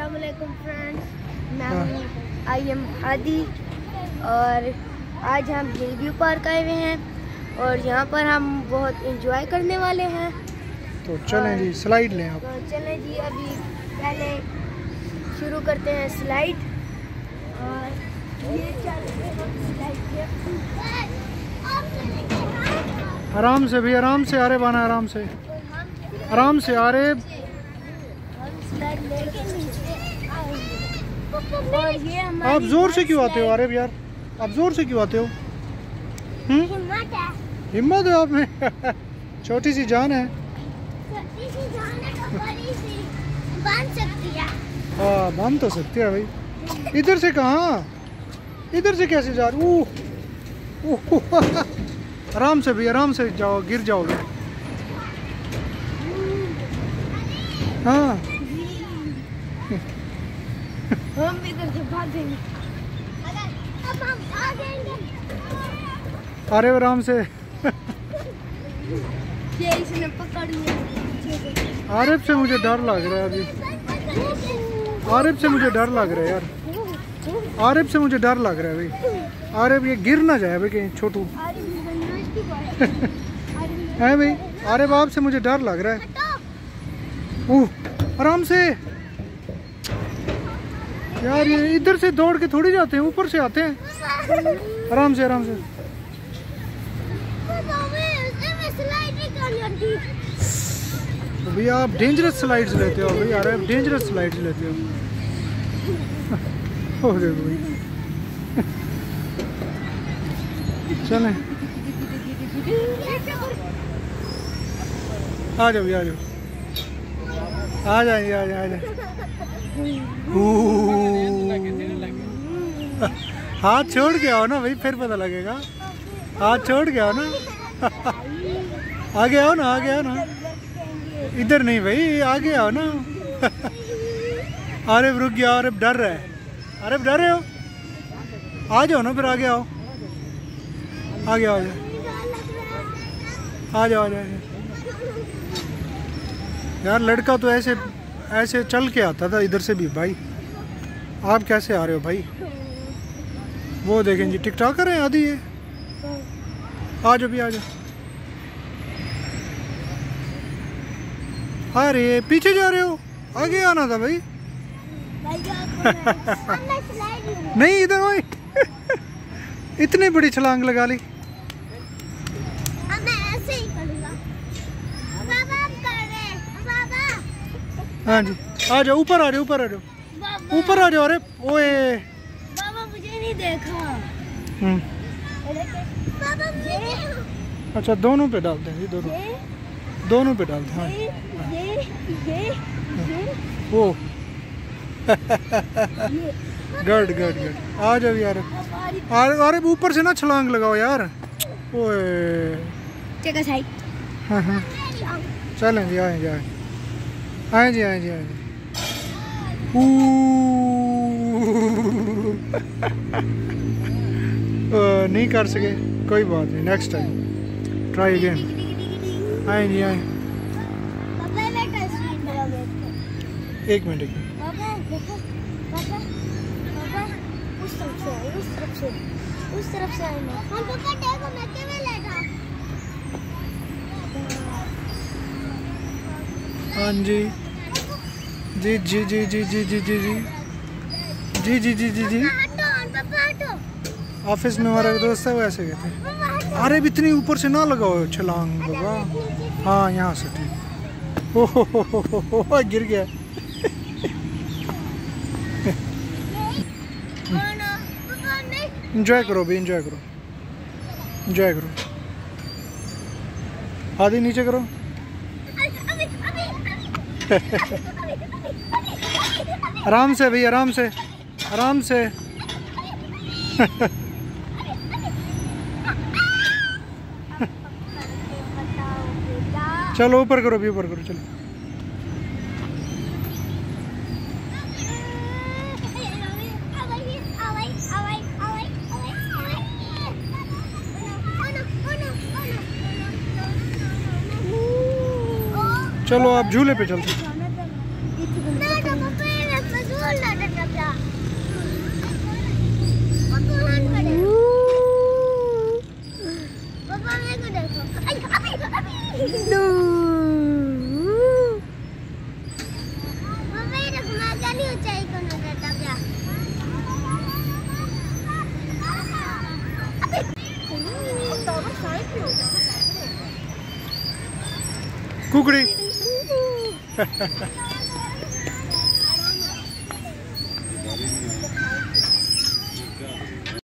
अस्सलाम वालेकुम फ्रेंड्स, मैं हूँ IM हादी और आज हम हिल व्यू पार्क आए हुए हैं और यहाँ पर हम बहुत एंजॉय करने वाले हैं। तो चलें जी, स्लाइड लें आप। तो चलें जी, अभी पहले शुरू करते हैं स्लाइड। और ये चलते हैं स्लाइड पे। आराम से भी, आराम से आ रहे बाना, आराम से आराम से आ रहे। आप जोर से क्यों आते हो आरिफ यार, आप जोर से क्यों आते हो? हिम्मत है आप में। छोटी सी जान है, बांध सकती है। हाँ बांध तो सकती है भाई। इधर से कहाँ, इधर से कैसे जा रहे? आराम से भी, आराम से जाओ, गिर जाओगे। हाँ हम इधर से भागेंगे। अब हम भागेंगे। अरे आराम से। ये इसने पकड़ लिया। आरिफ से मुझे डर लग रहा है अभी। आरिफ से मुझे डर लग रहा है यार, आरिफ से मुझे डर लग रहा है भाई। आरिफ ये गिर ना जाए भाई कहीं छोटू। है भाई, आरिफ आपसे मुझे डर लग रहा है। आराम से यार, ये इधर से दौड़ के थोड़ी जाते हैं, ऊपर से आते हैं। आराम से, आराम से। तो भैया आप डेंजरस स्लाइड्स लेते हो भाई, यार आप डेंजरस स्लाइड्स लेते हो। हो देखो भाई। चलें, आ जाओ भैया, आ जाओ, आ जाइए, आ जाए, आ जाए। हाथ छोड़ के आओ ना भाई, फिर पता लगेगा। हाथ छोड़ के आओ ना। आगे आओ ना, आगे आओ ना। इधर नहीं भाई, आगे आओ ना। अरे रुक गया, अरे डर रहा है। अरे डर रहे हो, आ जाओ ना फिर, आगे आओ, आगे आओ, आ जाओ, आ जाओ। यार लड़का तो ऐसे ऐसे चल के आता था इधर से भी भाई, आप कैसे आ रहे हो भाई? वो देखें जी, टिकटॉक कर रहे हैं आदि ये। आ जाओ भी, आ जाओ। अरे पीछे जा रहे हो, आगे आना था भाई। नहीं इधर भाई। इतनी बड़ी छलांग लगा ली। हाँ जी, आ जाओ, ऊपर आ जाओ, ऊपर आ जाओ, ऊपर आ जाओ। अरे ओए बाबा मुझे नहीं देखा। बाबा मुझे। अच्छा दोनों पे डालते हैं, दोनों दोनों पे डालते हैं। वो गुड गुड गुड, आ जाओ यार। अरे ऊपर से ना छलांग लगाओ यार। ओए हाँ हाँ, चलें जी, आए जी, आए, आए जी, आए जी, आए जी। नहीं कर सके, कोई बात नहीं, नेक्स्ट टाइम ट्राई अगेन। आए जी, आए। एक मिनट, एक मिनट। उस तरफ से आएगा। हम पापा देखो, मैं केवल लेगा। हाँ जी, जी जी जी जी जी जी जी जी जी जी जी जी जी। ऑफिस में हमारा दोस्त है, वो ऐसे कहते हैं। अरे इतनी ऊपर से ना लगाओ छलांग बाबा। हाँ यहाँ से ठीक। ओहो गिर गया। एंजॉय करो भी, एंजॉय करो, एंजॉय करो। आधी नीचे करो। आराम से भाई, आराम से, आराम से। चलो ऊपर करो भी, ऊपर करो, चलो। चलो आप झूले पे चलते। कुकड़ी